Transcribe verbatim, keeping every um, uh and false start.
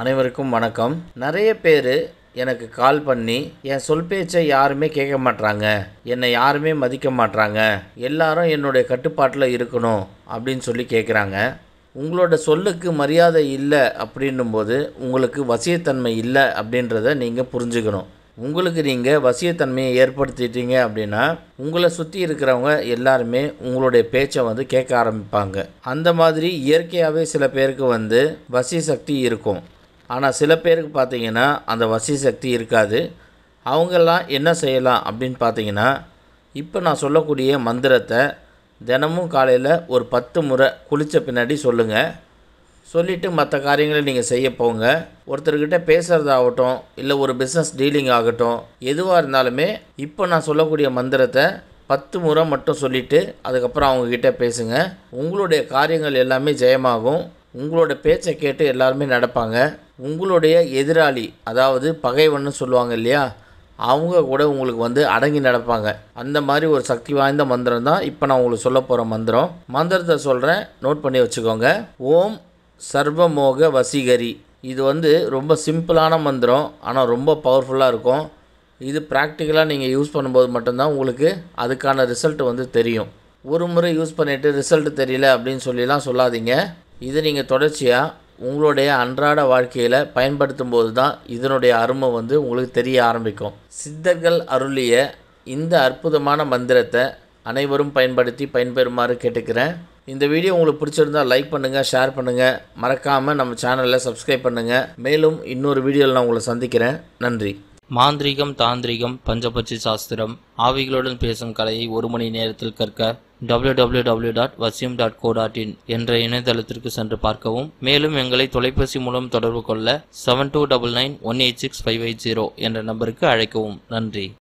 அனைவருக்கும் வணக்கம். நிறைய பேர் எனக்கு கால் பண்ணி என் சொல் பேச்சை யாருமே கேட்க மாட்றாங்க, என்னை யாருமே மதிக்க மாட்றாங்க, எல்லாரும் என்னுடைய கட்டுப்பாட்டில் இருக்கணும் அப்படின்னு சொல்லி கேட்குறாங்க. உங்களோட சொல்லுக்கு மரியாதை இல்லை அப்படின்னும்போது உங்களுக்கு வசியத்தன்மை இல்லை அப்படின்றத நீங்கள் புரிஞ்சுக்கணும். உங்களுக்கு நீங்கள் வசியத்தன்மையை ஏற்படுத்திட்டீங்க அப்படின்னா உங்களை சுற்றி இருக்கிறவங்க எல்லாருமே உங்களுடைய பேச்சை வந்து கேட்க ஆரம்பிப்பாங்க. அந்த மாதிரி இயற்கையாகவே சில பேருக்கு வந்து வசிய சக்தி இருக்கும். ஆனால் சில பேருக்கு பார்த்திங்கன்னா அந்த வசிய சக்தி இருக்காது. அவங்கெல்லாம் என்ன செய்யலாம் அப்படின்னு பார்த்தீங்கன்னா, இப்போ நான் சொல்லக்கூடிய மந்திரத்தை தினமும் காலையில் ஒரு பத்து முறை குளித்த பின்னாடி சொல்லுங்கள். சொல்லிவிட்டு மற்ற காரியங்களை நீங்கள் செய்ய போங்க. ஒருத்தர்கிட்ட பேசுகிறதாகட்டும், இல்லை ஒரு பிஸ்னஸ் டீலிங் ஆகட்டும், எதுவாக இருந்தாலுமே இப்போ நான் சொல்லக்கூடிய மந்திரத்தை பத்து முறை மட்டும் சொல்லிவிட்டு அதுக்கப்புறம் அவங்கக்கிட்ட பேசுங்க. உங்களுடைய காரியங்கள் எல்லாமே ஜெயமாகும். உங்களோட பேச்சை கேட்டு எல்லாருமே நடப்பாங்க. உங்களுடைய எதிராளி, அதாவது பகைவன்னு சொல்லுவாங்க இல்லையா, அவங்க கூட உங்களுக்கு வந்து அடங்கி நடப்பாங்க. அந்த மாதிரி ஒரு சக்தி வாய்ந்த மந்திரம் தான் இப்போ நான் உங்களுக்கு சொல்ல போகிற மந்திரம். மந்திரத்தை சொல்கிறேன், நோட் பண்ணி வச்சுக்கோங்க. ஓம் சர்வமோக வசீகரி. இது வந்து ரொம்ப சிம்பிளான மந்திரம், ஆனால் ரொம்ப பவர்ஃபுல்லாக இருக்கும். இது ப்ராக்டிக்கலாக நீங்கள் யூஸ் பண்ணும்போது மட்டும்தான் உங்களுக்கு அதுக்கான ரிசல்ட் வந்து தெரியும். ஒரு முறை யூஸ் பண்ணிவிட்டு ரிசல்ட் தெரியல அப்படின்னு சொல்லிலாம் சொல்லாதீங்க. இது நீங்கள் தொடர்ச்சியாக உங்களுடைய அன்றாட வாழ்க்கையில் பயன்படுத்தும் போது தான் இதனுடைய அருமை வந்து உங்களுக்கு தெரிய ஆரம்பிக்கும். சித்தர்கள் அருளிய இந்த அற்புதமான மந்திரத்தை அனைவரும் பயன்படுத்தி பயன்பெறுமாறு கேட்டுக்கிறேன். இந்த வீடியோ உங்களுக்கு பிடிச்சிருந்தால் லைக் பண்ணுங்கள், ஷேர் பண்ணுங்கள், மறக்காமல் நம்ம சேனலில் சப்ஸ்கிரைப் பண்ணுங்கள். மேலும் இன்னொரு வீடியோவில் நான் உங்களை சந்திக்கிறேன். நன்றி. மாந்திரீகம், தாந்திரிகம், பஞ்சபட்சி சாஸ்திரம், ஆவிகளுடன் பேசும் கலையை ஒரு மணி நேரத்தில் கற்க W W W dot Vasiyam dot co dot in என்ற இணையதளத்திற்கு சென்று பார்க்கவும். மேலும் எங்களை தொலைபேசி மூலம் தொடர்பு கொள்ள seven two double nine one eight six five eight zero என்ற நம்பருக்கு அழைக்கவும். நன்றி.